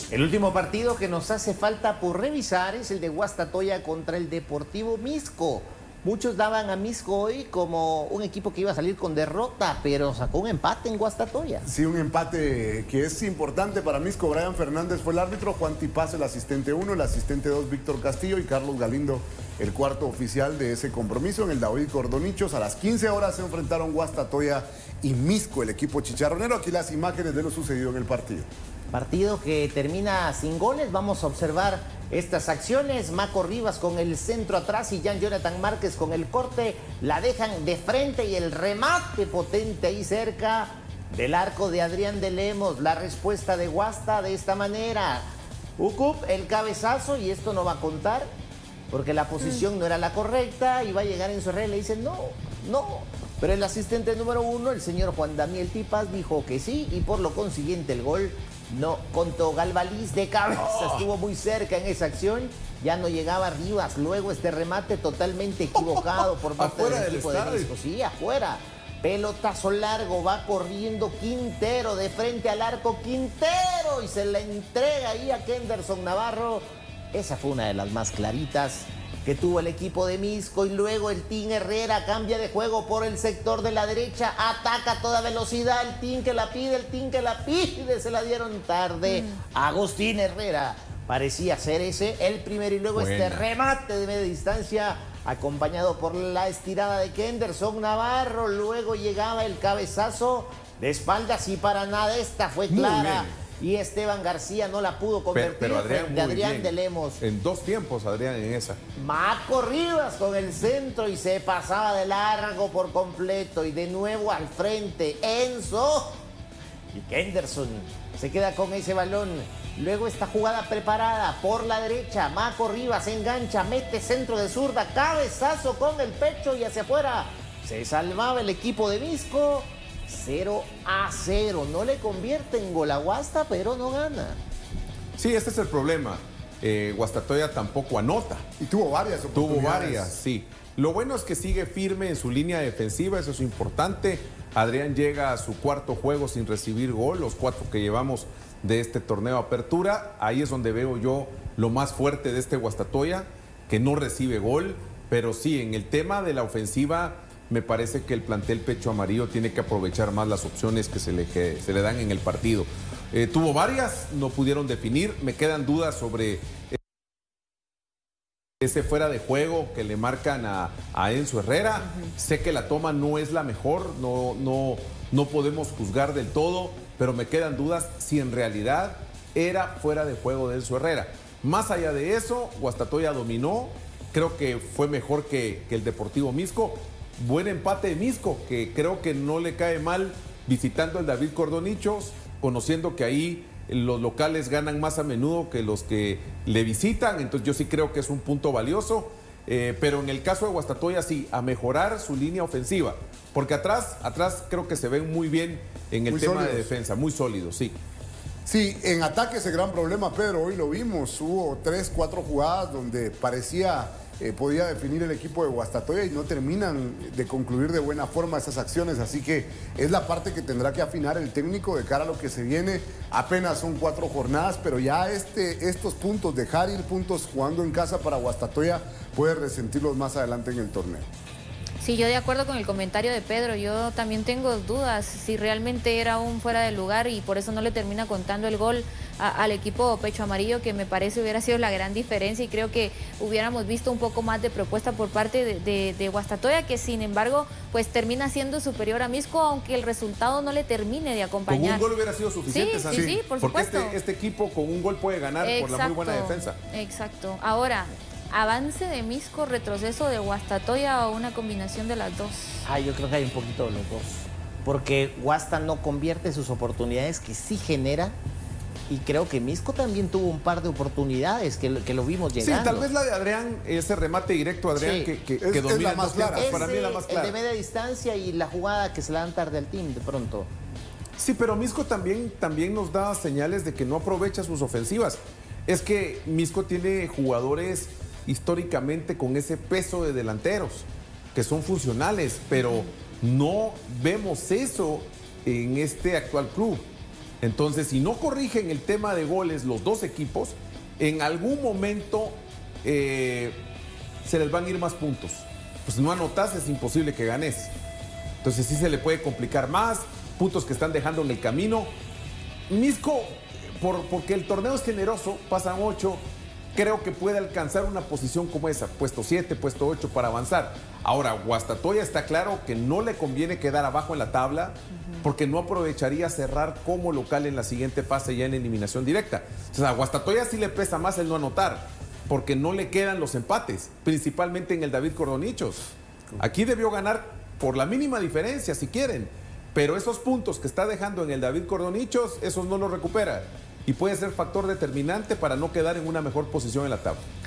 El último partido que nos hace falta por revisar es el de Guastatoya contra el Deportivo Misco. Muchos daban a Misco hoy como un equipo que iba a salir con derrota, pero sacó un empate en Guastatoya. Sí, un empate que es importante para Misco. Brian Fernández fue el árbitro, Juan Tipaz el asistente 1, el asistente 2 Víctor Castillo y Carlos Galindo el cuarto oficial de ese compromiso en el David Cordonichos. A las 15 horas se enfrentaron Guastatoya y Misco, el equipo chicharronero. Aquí las imágenes de lo sucedido en el partido. Partido que termina sin goles. Vamos a observar estas acciones. Maco Rivas con el centro atrás y Jonathan Márquez con el corte. La dejan de frente y el remate potente ahí cerca del arco de Adrián de Lemos. La respuesta de Guasta de esta manera. Ucup, el cabezazo, y esto no va a contar porque la posición no era la correcta y va a llegar en su red. Le dicen no. Pero el asistente número 1, el señor Juan Daniel Tipas, dijo que sí y por lo consiguiente el gol no contó. Galvaliz de cabeza, estuvo muy cerca en esa acción, ya no llegaba Rivas. Luego este remate totalmente equivocado por parte del equipo de Misco. Sí, afuera. Pelotazo largo, va corriendo Quintero de frente al arco, Quintero, y se la entrega ahí a Kenderson Navarro. Esa fue una de las más claritas que tuvo el equipo de Misco. Y luego el Team Herrera cambia de juego por el sector de la derecha, ataca a toda velocidad, el Team que la pide, se la dieron tarde. Agustín Herrera parecía ser ese el primero, y luego este remate de media distancia acompañado por la estirada de Kenderson Navarro. Luego llegaba el cabezazo de espaldas y para nada esta fue clara. Y Esteban García no la pudo convertir. Pero Adrián de Lemos. En 2 tiempos, Adrián, en esa. Maco Rivas con el centro y se pasaba de largo por completo. Y de nuevo al frente, Enzo. Y Kenderson se queda con ese balón. Luego esta jugada preparada por la derecha. Maco Rivas engancha, mete centro de zurda, cabezazo con el pecho y hacia afuera. Se salvaba el equipo de Misco. 0-0, no le convierte en gol a Guasta, pero no gana. Sí, este es el problema. Guastatoya tampoco anota. Y tuvo varias oportunidades. Tuvo varias, sí. Lo bueno es que sigue firme en su línea defensiva, eso es importante. Adrián llega a su cuarto juego sin recibir gol, los 4 que llevamos de este torneo Apertura. Ahí es donde veo yo lo más fuerte de este Guastatoya, que no recibe gol, pero sí, en el tema de la ofensiva, me parece que el plantel Pecho Amarillo tiene que aprovechar más las opciones que se le dan en el partido. Tuvo varias, no pudieron definir. Me quedan dudas sobre ese fuera de juego que le marcan a Enzo Herrera. Sé que la toma no es la mejor, no podemos juzgar del todo, pero me quedan dudas si en realidad era fuera de juego de Enzo Herrera. Más allá de eso, Guastatoya dominó. Creo que fue mejor que el Deportivo Misco. Buen empate de Misco, que creo que no le cae mal visitando el David Cordonichos, conociendo que ahí los locales ganan más a menudo que los que le visitan. Entonces yo sí creo que es un punto valioso, pero en el caso de Guastatoya sí, a mejorar su línea ofensiva, porque atrás creo que se ven muy bien en el tema de defensa, muy sólidos, sí. Sí, en ataque ese gran problema, Pedro, hoy lo vimos, hubo 3, 4 jugadas donde parecía podía definir el equipo de Guastatoya y no terminan de concluir de buena forma esas acciones, así que es la parte que tendrá que afinar el técnico de cara a lo que se viene. Apenas son 4 jornadas, pero ya estos puntos, dejar ir puntos jugando en casa para Guastatoya, puede resentirlos más adelante en el torneo. Sí, yo de acuerdo con el comentario de Pedro, yo también tengo dudas si realmente era un fuera de lugar y por eso no le termina contando el gol al equipo Pecho Amarillo, que me parece hubiera sido la gran diferencia, y creo que hubiéramos visto un poco más de propuesta por parte de Guastatoya, que sin embargo pues termina siendo superior a Misco, aunque el resultado no le termine de acompañar. Con un gol hubiera sido suficiente, sí, sí, por supuesto. Porque este equipo con un gol puede ganar. Exacto, por la muy buena defensa. Exacto. Ahora, avance de Misco, retroceso de Guastatoya o una combinación de las dos. Yo creo que hay un poquito de los dos. Porque Guasta no convierte sus oportunidades que sí genera. Y creo que Misco también tuvo un par de oportunidades que lo vimos llegando. Sí, tal vez la de Adrián, ese remate directo a Adrián, sí, que domina la más clara. Para mí es la más clara. El de media distancia y la jugada que se la dan tarde al team de pronto. Sí, pero Misco también nos da señales de que no aprovecha sus ofensivas. Es que Misco tiene jugadores históricamente con ese peso de delanteros, que son funcionales, pero no vemos eso en este actual club. Entonces, si no corrigen el tema de goles los dos equipos, en algún momento se les van a ir más puntos. Pues no anotas, es imposible que ganes. Entonces sí se le puede complicar más, puntos que están dejando en el camino. Misco, porque el torneo es generoso, pasan 8, creo que puede alcanzar una posición como esa, puesto 7, puesto 8 para avanzar. Ahora, Guastatoya está claro que no le conviene quedar abajo en la tabla, porque no aprovecharía cerrar como local en la siguiente fase ya en eliminación directa. O sea, a Guastatoya sí le pesa más el no anotar, porque no le quedan los empates, principalmente en el David Cordonichos. Aquí debió ganar por la mínima diferencia, si quieren, pero esos puntos que está dejando en el David Cordonichos, esos no los recupera y puede ser factor determinante para no quedar en una mejor posición en la tabla.